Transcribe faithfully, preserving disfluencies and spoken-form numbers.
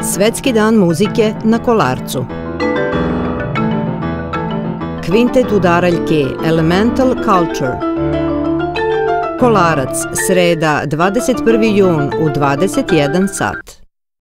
Svetski dan muzike na Kolarcu. Kvintet udaraljke Elemental Culture. Kolarac, sreda, dvadeset prvi jun u dvadeset jedan sat.